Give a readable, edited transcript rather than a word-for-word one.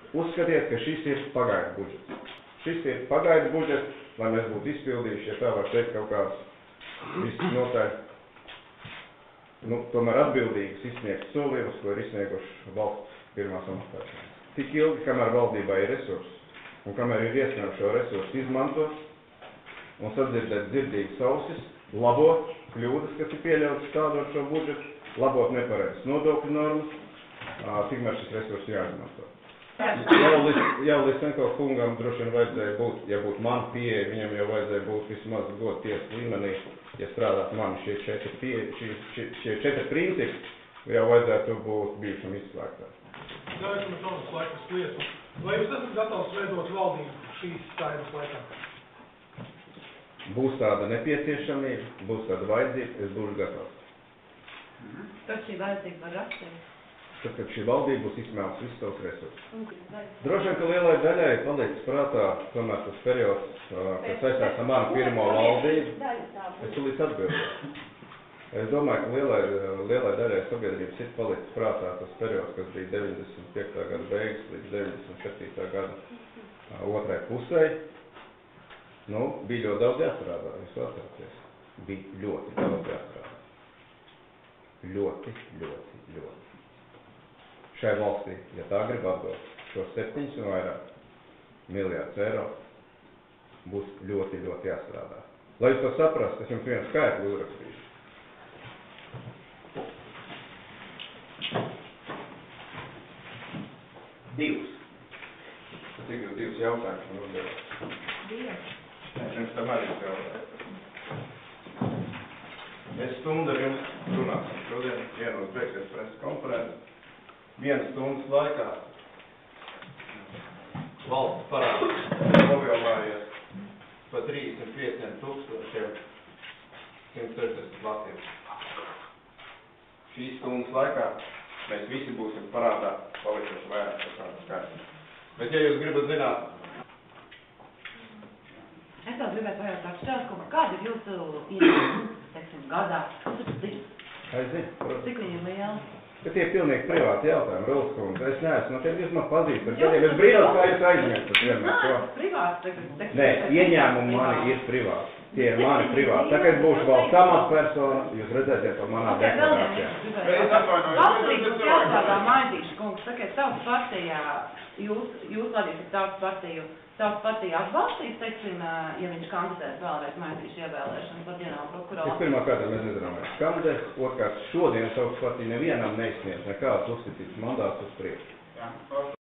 uzskatiet, ka šis ir pagaidu budžets. Šis ir pagaidu budžets, lai mēs būtu izpildījuši, ja tā var teikt, kaut kāds viss notaļ. Tomēr atbildīgas izsniegt solījumus, ko ir izsnieguši valsts pirmās amatpersonas. Tik ilgi, kamēr valdībā ir resursi, un kamēr ir iespējams šo resursu izmantot, un sadzirdēt dzirdīgas ausis, labot kļūdas, kas ir pieļautas stādot šo budžetu, labot nepareizas nodokļu normas, tikmēr šis resurs jāizmanto. Jau Lisenko kungam droši vien vajadzēja būt, ja būtu man pieeja, viņam jau vajadzēja būt vismaz godu tiesas līmenī, ja strādāt mani šie četri principi, jau vajadzētu būt bijušam izslēgtā. Ļaujiet man Tomas laikas lietu. Vai jūs esat gatavs veidot valdību šīs saeimas laikā? Būs tāda nepieciešamība, būs tāda vajadzība, es būšu gatavs. Tad šī vajadzība var rasties? Tad, kad šī valdība būs izsmēlusi visus savus resursus. Droši vien, ka lielai daļai paliks prātā tomēr tas periods, kas saistās ar manu pirmo valdību, es tulīt atbildēju. Es domāju, ka lielai daļai sabiedrības ir palicis prātā tas periods, kas bija 95. gada beigas līdz 97. gada otrai pusē. Bija ļoti daudz jāstrādā, jūs atceraties. Bija ļoti daudz jāstrādā. Ļoti. Šai valstī, ja tā grib atdot šo 7 un vairāk miljārdus eiro, būs ļoti jāstrādā. Lai jūs to saprastu, es jums vienu skaitli uzrakstīšu. Cik jūs divus jautājumus man uzdevāt? Pirms tam arī jautāt. Mēs stundu ar jums runāsim. Šodien ienos beigsies preses konferences. 1 stundas laikā valsts parāds palielinājies pa 35 160 latiem. Šīs stundas laikā mēs visi būsim parādā palikuši vairāk par kādu skaitu. Bet, ja jūs gribat zināt... Es vēl gribētu pajautāt Šķērskungu, kāda ir jūsu ienākumi, teiksim, gadā? Es zinu, protams. Cik viņi ir lieli? Bet tie ir pilnīgi privāti jautājumi, Rolskundze. Es neesmu, no tiem jūs man pazīstat gadiem. Es brīnos, kā jūs aizmirstat vienmēr to. Privāti, Nē, ieņēmumi mani ir privāti. Tie ir mani privāti. Tā kā es būšu valsts amatpersona, jūs redzēsiet to manā deklarācijā. Valstīgi mums jāstrādā Maizīša kungs, sakiet, Tautas partijā, jūs vadīsiet Tautas partija atbalstīs, teiksim, ja viņš kandidēs vēlreiz Maizīša ievēlēšanu par ģenerālu prokuroru? Es pirmkārt, mēs nezinām, vai kandidēs, otrkārt, šodien Tautas partija nevienam neizsniedz nekāds uzticības mandāts uz priekšu.